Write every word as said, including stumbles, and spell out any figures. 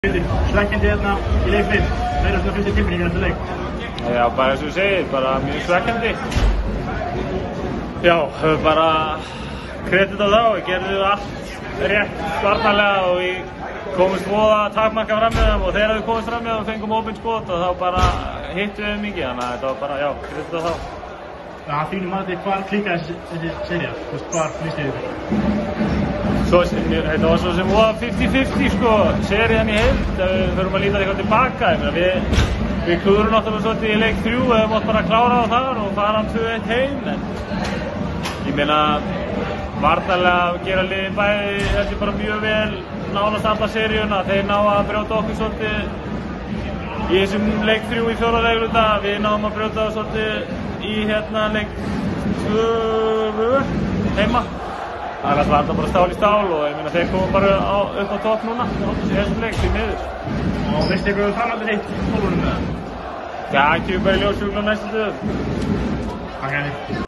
Svekkjandi hérna í leik fimm, meira svona fyrstu tilfinningar eftir leik? Já, bara eins og þú segir, bara mjög svekkjandi. Já, höfum bara kredit á þá, við gerðum allt rétt varnarlega og við komumst voða takmarka fram með þeim og þegar við komumst fram með þeim og fengum opinn skot og þá bara hittum við mikið, þannig að þetta var bara, já, kredit á þá. Það þínum að þið hvar klíkaði þessi sería, þú veist, hvar mistiði þið? Svo, þetta var svo sem voða fifty fifty sko, serían í heild, við förum að líta eitthvað tilbaka, ég meina við, við klúðurum náttúrulega svolítið í leik þrjú, við hefum átt bara að klára á þar og fara tvö eitt heim, en ég meina, varnarlega gera liðin bæði, held ég bara mjög vel, nánast alla seríuna, þeir ná að brjóta okkur svolítið í þessum leik þrjú í fjórða leikluta, við náum að brjóta svolítið í hérna leik tvö heima. Annars var þetta bara stál í stál og ég meina þeir komum bara á, upp á topp núna í þessum leik, því miður. Og veistu eitthvað um framhaldið eitt tólfunum með það? Já, ekki bara í ljós sjúkla næstu dögum. Takk henni.